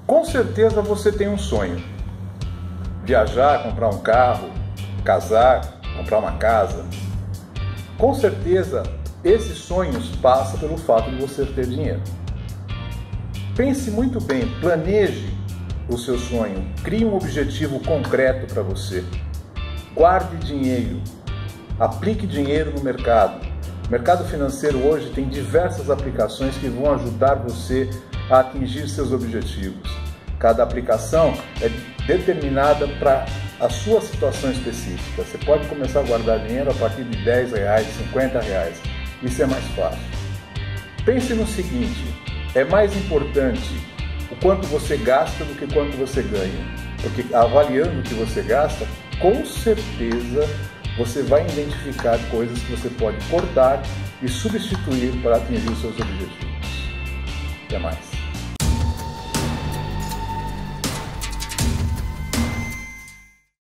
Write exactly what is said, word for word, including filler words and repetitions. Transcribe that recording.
Com certeza você tem um sonho. Viajar, comprar um carro, casar, comprar uma casa. Com certeza esses sonhos passam pelo fato de você ter dinheiro. Pense muito bem, planeje o seu sonho, crie um objetivo concreto para você. Guarde dinheiro, aplique dinheiro no mercado. O mercado financeiro hoje tem diversas aplicações que vão ajudar você a atingir seus objetivos. Cada aplicação é determinada para a sua situação específica. Você pode começar a guardar dinheiro a partir de dez reais, cinquenta reais. Isso é mais fácil. Pense no seguinte, é mais importante o quanto você gasta do que quanto você ganha. Porque avaliando o que você gasta, com certeza você vai identificar coisas que você pode cortar e substituir para atingir os seus objetivos. Até mais.